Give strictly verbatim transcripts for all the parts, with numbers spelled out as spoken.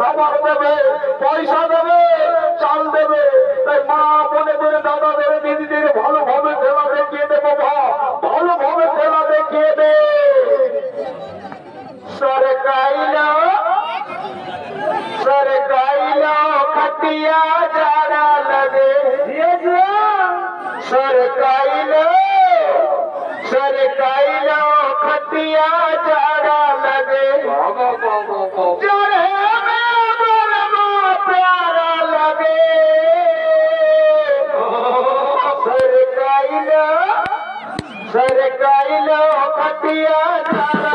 খাবার দেবে, পয়সা দেবে, চাল দেবে। তাই মা বোনেদের, দাদাদের, দিদিদের ভালোভাবে খেলা দেখিয়ে দে বাবা, ভালোভাবে খেলা দেখিয়ে দে। सरकाइलो सरकाइलो खटिया जाड़ा लगे, सरकाइलो सरकाइलो खटिया जाड़ा लगे, चढ़े में बलमा प्यारा लगे, सरकाइलो सरकाइलो खटिया जाड़ा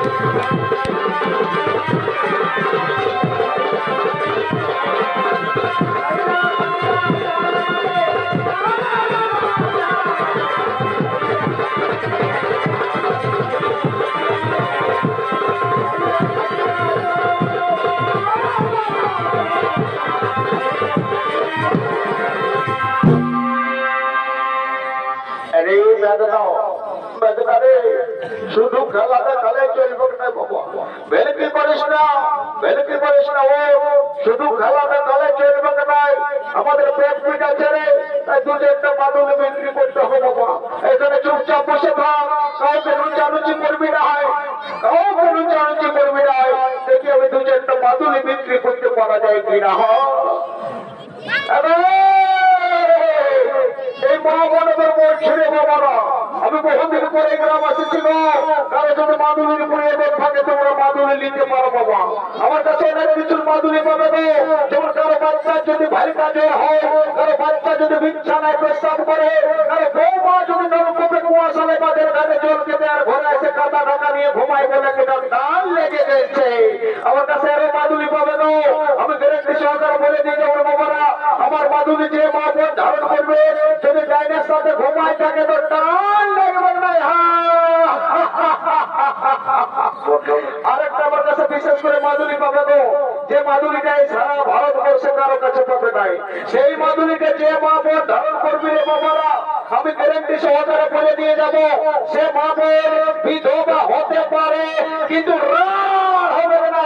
শুধু খেলাতে খেলে চলবে না বাবা, বেলকি করিস না, বেলকি করিস না, ও শুধু খেলাতে খেলে চলবে না। আমাদের পেট পিট আছে রে, তাই দু চারটা মাদুলি বিক্রি করতে হবে বাবা। এখানে চুপচাপ বসে থাক, কাউকে লুচালুচি করবি না, হয় কাউকে লুচালুচি করবি না, হয় দেখি আমি দু চারটা মাদুলি বিক্রি করতে পারা যায় কিনা। এই মা বোনদের বলছি রে বাবারা, আমি বহুদিন পরে গ্রাম এসেছিল, কারো যদি মাদুলির প্রয়োজন থাকে তোমরা মাদুলি নিতে পারো বাবা। আমার কাছে অনেক কিছুর মাদুলি পাবে তো, যেমন কারো বাচ্চা যদি ভারী কাজে হয়, কারো বাচ্চা যদি বিছানায় প্রস্তাব করে, কারো বৌমা যদি নলকূপে কুয়াশালে বাদের ঘাটে জল খেতে আর ঘরে এসে কাদা ঢাকা নিয়ে ঘুমায় বলে কেটে ডাল লেগে গেছে, আমার কাছে আরো মাদুলি পাবে তো। আমি গ্যারেন্টি সহকারে বলে দিই যেমন বাবারা, আমার মাদুলি যে মা বোন ধারণ করবে যদি ডাইনের সাথে ঘুমায় থাকে তো ডাল লাগবে না। আরেকটা আমার কাছে বিশেষ করে মাদুলি পাবে তো, যে মাদুলিটা সারা ভারতবর্ষে কারো কাছে পাবে নাই, সেই মাদুলিকে যে মা বোন ধারণ করবি রে বাবারা, আমি গ্যারেন্টি সহকারে বলে দিয়ে যাব, সে মা বোন বিধবা হতে পারে কিন্তু রার হবে না।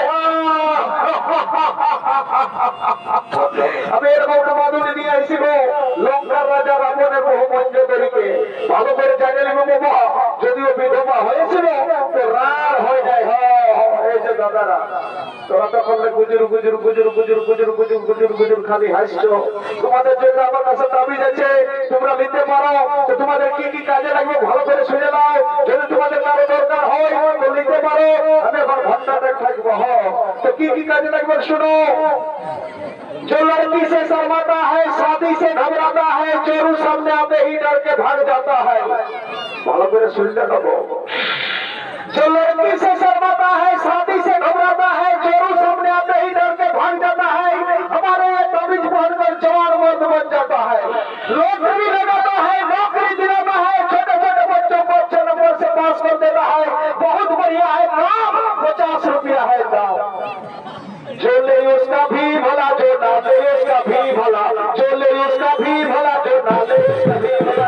আমি এরকম একটা মাদুলি নিয়ে আসিব, লঙ্কার রাজা রাবণের বহু মঞ্জুরিকে ভালো করে জানে নেব বাবা, যদিও বিধবা হয়েছিল তো রার হয়ে যায়। এই যে দাদারা তোরা তখন গুজুর গুজুর গুজুর গুজুর গুজুর গুজুর গুজুর গুজুর খালি হাসছো, তোমাদের জন্য আমার কাছে দাবি আছে, তোমরা নিতে পারো। তো তোমাদের কি কি কাজে লাগবে ভালো করে শুনে নাও, যদি তোমাদের কারো দরকার হয় তো নিতে পারো। আমি এখন ঘন্টাটা থাকবো। হ তো কি কি কাজে লাগবে শুনো। जो लड़की से शर्माता है, शादी से घबराता है, चोरू सामने आते ही डर के भाग जाता है, भालो करे सुन ले बाबू। जो लड़की से शर्माता है, शादी से घबराता है, चोरू सामने आते ही डर के भाग जाता है, हमारे ये तमीज पहनकर जवान मर्द बन जाता है, लॉटरी लगाता है, नौकरी दिलाता है, छोटे छोटे बच्चों को अच्छे नंबर से पास कर देता है, बहुत बढ़िया है काम, पचास रुपया है दाम। जो ले उसका भी भला, जो ना ले उसका भी भला, जो ले उसका भी भला, जो ना ले उसका भी भला।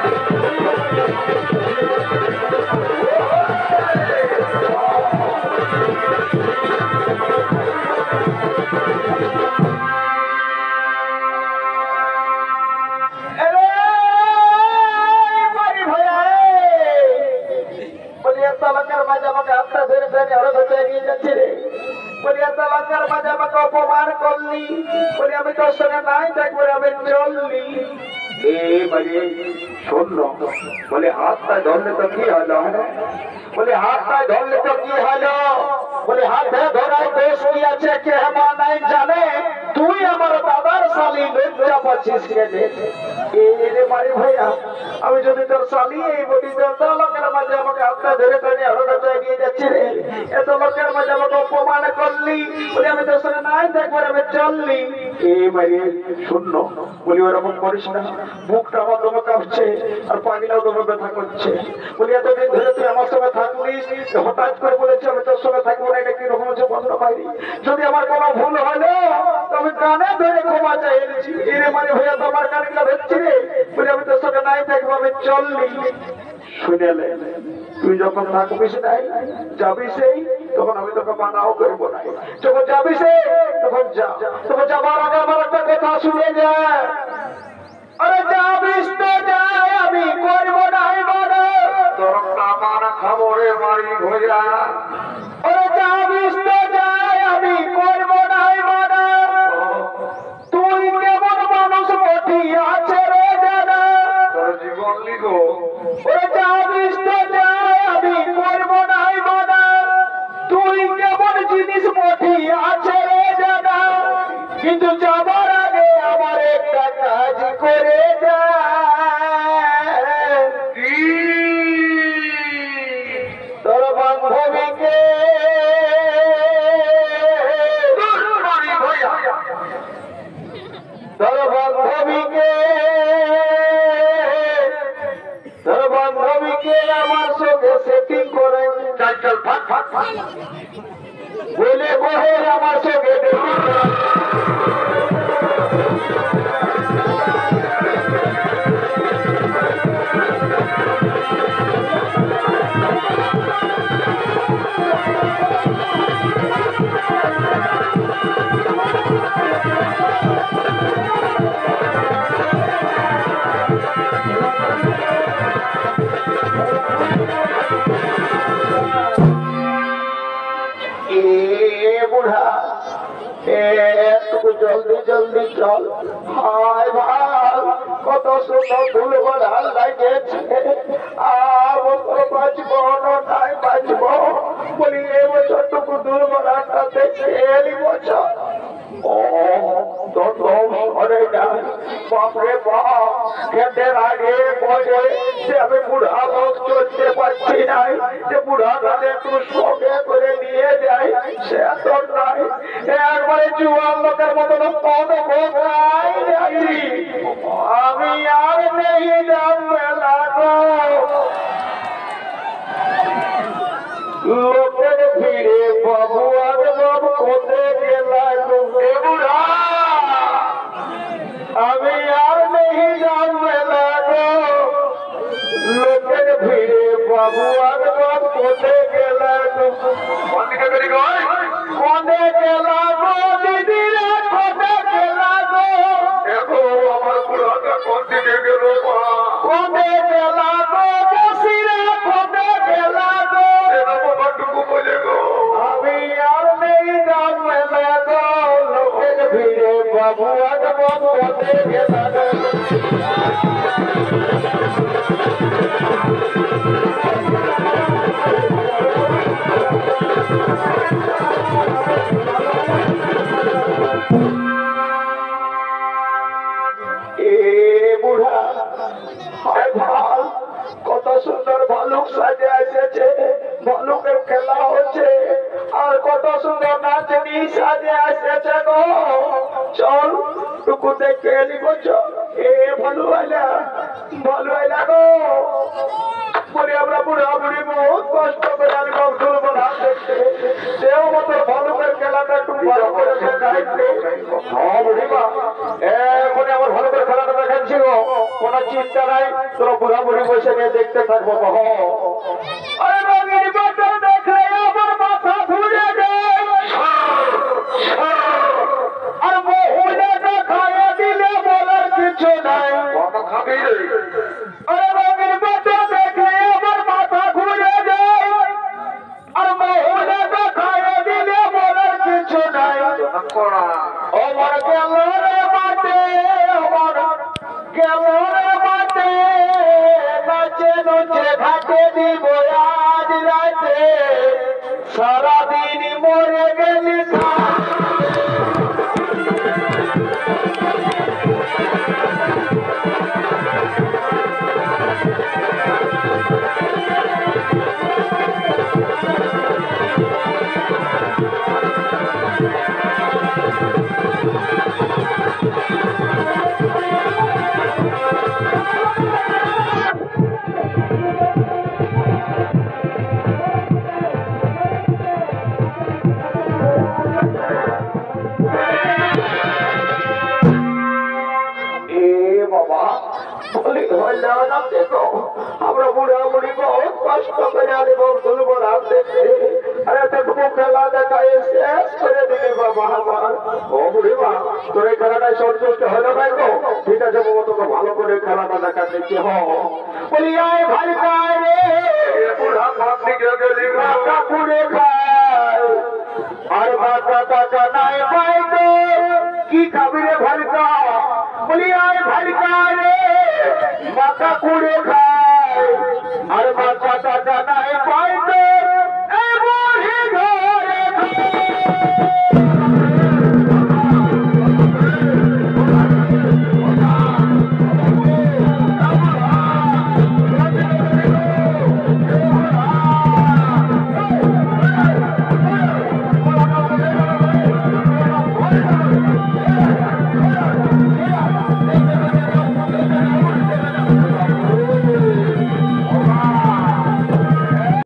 অপমান করলি বলে আমি তোর সঙ্গে নাই থাকবো, আমি চললি। শূন্য বলে হাতটা ধরলে তো কি হলো, বলে হাতটা ধরলে তো কি হলো, বলে হাতে ধরাই দোষ কি আছে, কে মা নাই জানে, তুই আমার দাদার শালি লজ্জা পাচ্ছিস কেনে। রে মারি ভাইয়া, আমি যদি তোর শালি এই বলি এত লোকের মাঝে আমাকে হাতটা ধরে ধরে হঠাৎ এগিয়ে যাচ্ছি রে, এত লোকের মাঝে আমাকে অপমান করলি বলে আমি তোর সঙ্গে নাই দেখবো, আমি চললি। এই মারি শূন্য বলি ওরকম করিস না, বুকটা আমার দমে কাঁপছে আর পাগলাও দমে ব্যথা করছে। বলি এতদিন ধরে তুই আমার সঙ্গে থাকলিস, হঠাৎ করে বলেছি আমি তোর সঙ্গে থাকবো না, এটা কি রকম হচ্ছে বন্ধ পাইনি, যদি আমার কোনো ভুল হলো আমি কানে ধরে ক্ষমা চাইছি। এরে মানে ভাইয়া তোমার কানগুলা ধরছি রে, বলে আমি তোর সঙ্গে নাই থাকবো, আমি চললি। শুনেলে তুই যখন থাকবিস নাই যাবি সেই তখন আমি তোকে মানাও করবো না। যখন যাবি সে তখন যা, তখন যাবার আগে আমার একটা কথা শুনে যায়। আরে যাবিস তো যাই, আমি করবো না মানা, তোর আমার খবরে বাড়ি ভোজা। আরে যাবিস তো যাই, আমি করবো না মানা, তুই কেমন মানুষ মঠি আছে রে জানা, তোর জীবন লিখো। ওরে যাবিস তো যাই, আমি করবো না মানা, তুই কেমন জিনিস মঠি আছে রে জানা, কিন্তু যাবার আগে আমার একটা কাজ করে যা। তোর বান্ধবীকে তোর বান্ধবীকে তোর বান্ধবীকে আমার সঙ্গে সেটিং করে চল চল ফাট ফাট ফাট বলে বহে আমার সঙ্গে ডেটিং করে। জলদি জলদি চল, হায় ভাই কত সুন্দর ফুল বাঁধার লাগেছে, আর বছর বাঁচবো নাই বাঁচবো বলি এই বছরটুকু দূর বাঁধাটা দেখে এলি বছর। ও তোর সরে যায় বাপরে বাপ, খেতে আগে বলে যে আমি বুড়া লোক চলতে পারছি নাই, যে বুড়া গানে একটু সঙ্গে করে নিয়ে যাই, সে তোর নাই। একবারে জুয়ান লোকের মতন কত ভোগাই যাচ্ছি, আমি আর নেই জানবে লাগো লোকের ভিড়ে বাবু আর বাবু কোথায় গেলাম বুড়া, আমি আর নেই জানবে লাগো লোকের ভিড়ে বাবু আর বাবু কোথায় গেলাম কোথায় গেলাম দিদি রে কোথায় গেলাম দেখো আমার বুড়াটা কোন দিকে গেল কোথায় গেলাম বসি রে কোথায় গেলাম বাবাটুকু বলে গো আমি আর নেই জানবে লাগো লোকের ভিড়ে বাবু আর বাবু কোথায় গেলাম। কত সুন্দর ভালুক সাজে এসেছে, ভালুকের খেলা হচ্ছে, আর কত সুন্দর নাচনি সাজে এসেছে গো, চল টুকু দেখে এলি বলছো এ ভালু আইলা ভালু আইলা গো বলি আমরা বুড়া বুড়ি বহুত কষ্ট করে আমি মজদুর বলা দেখতে, সেও মতো ভালুকের খেলাটা একটু ভালো করে দেখাইছে। হ্যাঁ বুড়িমা এখন আমার ভালুকের খেলাটা দেখাচ্ছি গো, কোনো চিন্তা নাই, তোরা বুড়া বুড়ি বসে নিয়ে দেখতে থাকবো। আরে রঙের বাচ্চা দেখলে আমার মাথা ঘুরে যায়, আর মহুলাটা খাইয়ে দিলে বলার কিছু নাই। আরে রঙের বাচ্চা দেখলে আমার মাথা ঘুরে যায়, আর মহুলাটা খাইয়ে দিলে বলার কিছু নাই। আমার গেল রে মাঠে, আমার গেল রে মাঠে, নাচে নাচে ঘাটে দিব আজ রাতে, সারাদিন মরে গেলি আমরা বুড়া বুড়ি বহুত কষ্ট করে আনি দুর্বল দেখতে, আরে দেখবো খেলা দেখা শেষ করে দিলি বাবা আমার। ও বুড়িমা তোর এই খেলাটাই সন্তুষ্ট হলো না তো? ঠিক আছে বাবা, তোকে ভালো করে খেলাটা দেখা দেখছি। হ বলি আয় ভাই খায় রে বুড়া ভাবনি গেলি মাথা পুড়ে খায় আর মাথা টাকা নাই পাই তো কি খাবি রে ভালকা? বলি আয় ভালকা রে মাথা পুড়ে খায়